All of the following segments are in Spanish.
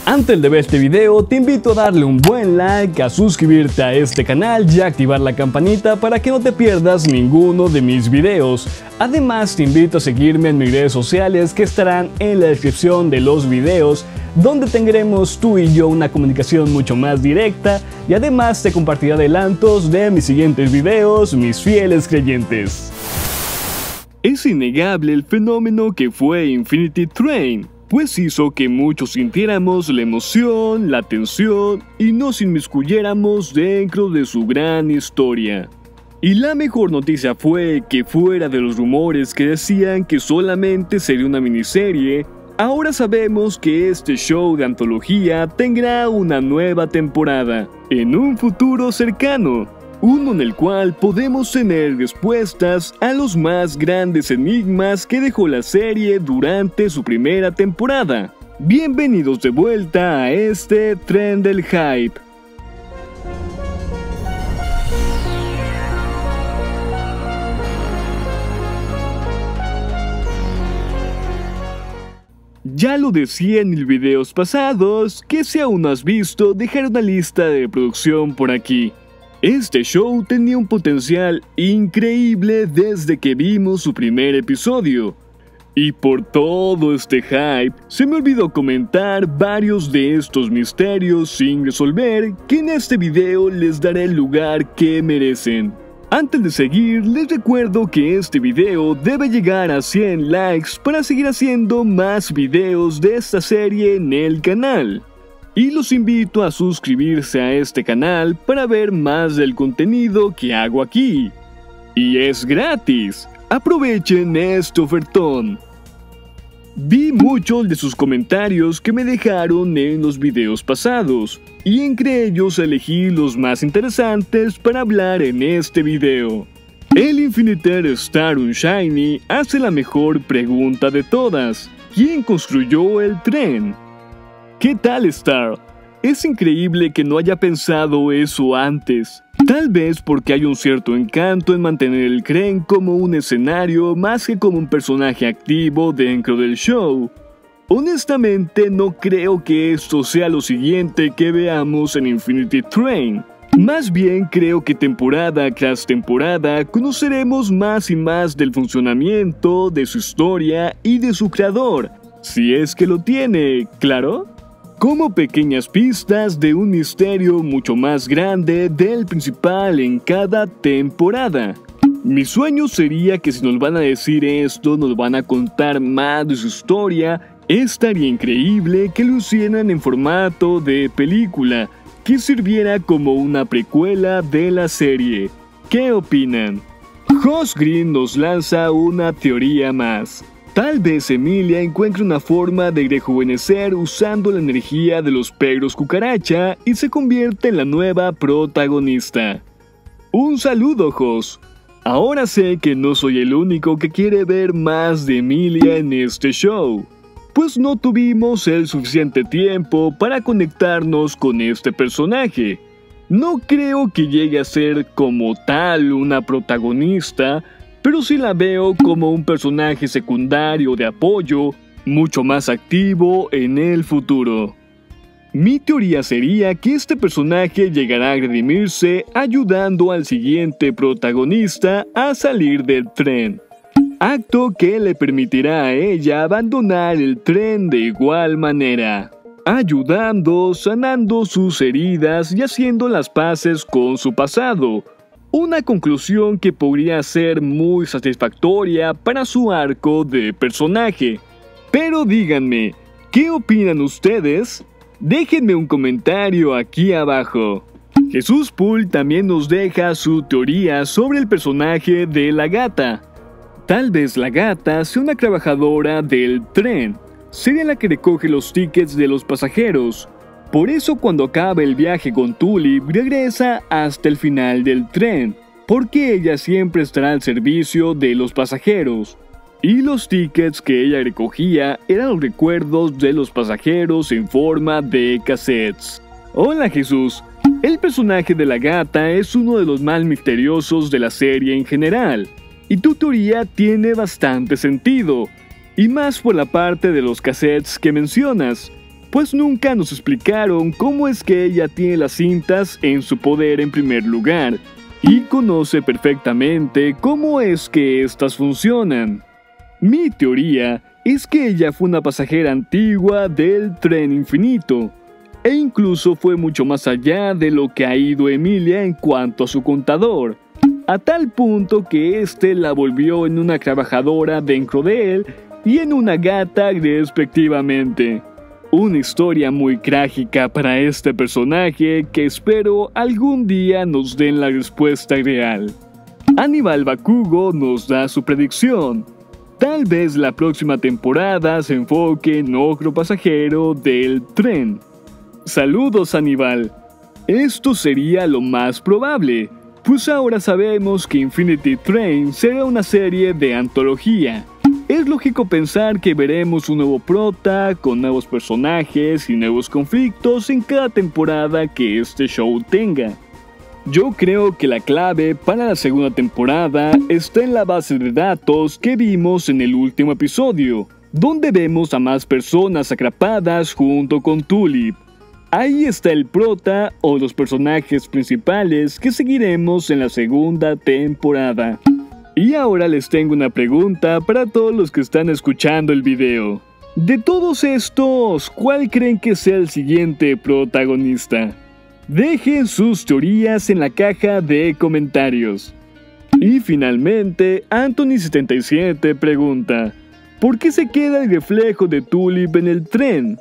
Antes de ver este video, te invito a darle un buen like, a suscribirte a este canal y a activar la campanita para que no te pierdas ninguno de mis videos. Además, te invito a seguirme en mis redes sociales que estarán en la descripción de los videos, donde tendremos tú y yo una comunicación mucho más directa y además te compartiré adelantos de mis siguientes videos, mis fieles creyentes. Es innegable el fenómeno que fue Infinity Train, pues hizo que muchos sintiéramos la emoción, la tensión y nos inmiscuyéramos dentro de su gran historia. Y la mejor noticia fue que fuera de los rumores que decían que solamente sería una miniserie, ahora sabemos que este show de antología tendrá una nueva temporada, en un futuro cercano. Uno en el cual podemos tener respuestas a los más grandes enigmas que dejó la serie durante su primera temporada. Bienvenidos de vuelta a este tren del hype. Ya lo decía en los videos pasados, que si aún no has visto, dejaré una lista de reproducción por aquí. Este show tenía un potencial increíble desde que vimos su primer episodio. Y por todo este hype, se me olvidó comentar varios de estos misterios sin resolver, que en este video les daré el lugar que merecen. Antes de seguir, les recuerdo que este video debe llegar a 100 likes para seguir haciendo más videos de esta serie en el canal. Y los invito a suscribirse a este canal para ver más del contenido que hago aquí. Y es gratis. Aprovechen este ofertón. Vi muchos de sus comentarios que me dejaron en los videos pasados, y entre ellos elegí los más interesantes para hablar en este video. El Infiniter Star Unshiny hace la mejor pregunta de todas: ¿quién construyó el tren? ¿Qué tal, Star? Es increíble que no haya pensado eso antes. Tal vez porque hay un cierto encanto en mantener el tren como un escenario más que como un personaje activo dentro del show. Honestamente, no creo que esto sea lo siguiente que veamos en Infinity Train. Más bien creo que temporada tras temporada conoceremos más y más del funcionamiento, de su historia y de su creador. Si es que lo tiene, claro. Como pequeñas pistas de un misterio mucho más grande del principal en cada temporada. Mi sueño sería que si nos van a decir esto, nos van a contar más de su historia. Estaría increíble que lo hicieran en formato de película, que sirviera como una precuela de la serie. ¿Qué opinan? Josh Green nos lanza una teoría más. Tal vez Emilia encuentre una forma de rejuvenecer usando la energía de los perros cucaracha y se convierte en la nueva protagonista. Un saludo, Josh. Ahora sé que no soy el único que quiere ver más de Emilia en este show, pues no tuvimos el suficiente tiempo para conectarnos con este personaje. No creo que llegue a ser como tal una protagonista, pero sí la veo como un personaje secundario de apoyo, mucho más activo en el futuro. Mi teoría sería que este personaje llegará a redimirse ayudando al siguiente protagonista a salir del tren. Acto que le permitirá a ella abandonar el tren de igual manera, ayudando, sanando sus heridas y haciendo las paces con su pasado. Una conclusión que podría ser muy satisfactoria para su arco de personaje. Pero díganme, ¿qué opinan ustedes? Déjenme un comentario aquí abajo. Jesús Pool también nos deja su teoría sobre el personaje de la gata. Tal vez la gata sea una trabajadora del tren. Sería la que recoge los tickets de los pasajeros. Por eso cuando acabe el viaje con Tulip regresa hasta el final del tren, porque ella siempre estará al servicio de los pasajeros. Y los tickets que ella recogía eran los recuerdos de los pasajeros en forma de cassettes. Hola Jesús, el personaje de la gata es uno de los más misteriosos de la serie en general, y tu teoría tiene bastante sentido, y más por la parte de los cassettes que mencionas. pues nunca nos explicaron cómo es que ella tiene las cintas en su poder en primer lugar, y conoce perfectamente cómo es que estas funcionan. Mi teoría es que ella fue una pasajera antigua del tren infinito, e incluso fue mucho más allá de lo que ha ido Emilia en cuanto a su contador, a tal punto que este la volvió en una trabajadora dentro de él y en una gata respectivamente. Una historia muy trágica para este personaje que espero algún día nos den la respuesta real. Aníbal Bakugo nos da su predicción. Tal vez la próxima temporada se enfoque en otro pasajero del tren. Saludos, Aníbal. Esto sería lo más probable, pues ahora sabemos que Infinity Train será una serie de antología. Es lógico pensar que veremos un nuevo prota, con nuevos personajes y nuevos conflictos en cada temporada que este show tenga. Yo creo que la clave para la segunda temporada está en la base de datos que vimos en el último episodio, donde vemos a más personas atrapadas junto con Tulip. Ahí está el prota o los personajes principales que seguiremos en la segunda temporada. Y ahora les tengo una pregunta para todos los que están escuchando el video. De todos estos, ¿cuál creen que sea el siguiente protagonista? Dejen sus teorías en la caja de comentarios. Y finalmente, Anthony77 pregunta: ¿por qué se queda el reflejo de Tulip en el tren?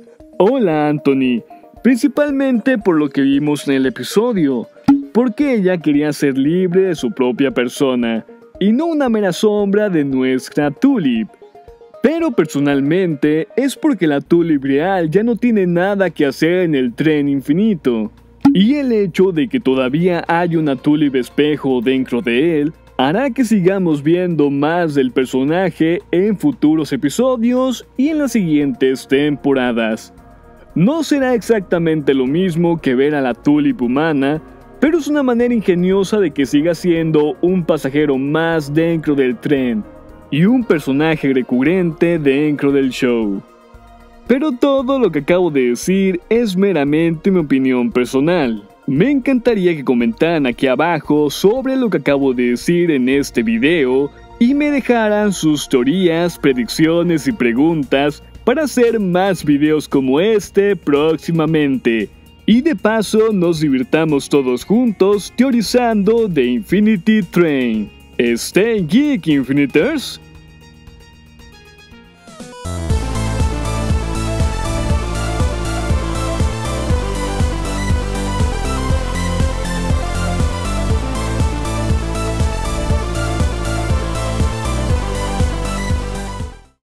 Hola, Anthony. Principalmente por lo que vimos en el episodio, porque ella quería ser libre de su propia persona y no una mera sombra de nuestra Tulip. Pero personalmente es porque la Tulip real ya no tiene nada que hacer en el tren infinito, y el hecho de que todavía hay una Tulip espejo dentro de él hará que sigamos viendo más del personaje en futuros episodios y en las siguientes temporadas. No será exactamente lo mismo que ver a la Tulip humana, pero es una manera ingeniosa de que siga siendo un pasajero más dentro del tren y un personaje recurrente dentro del show. Pero todo lo que acabo de decir es meramente mi opinión personal. Me encantaría que comentaran aquí abajo sobre lo que acabo de decir en este video y me dejaran sus teorías, predicciones y preguntas para hacer más videos como este próximamente. Y de paso nos divirtamos todos juntos teorizando de Infinity Train. Stay geek, Infiniters.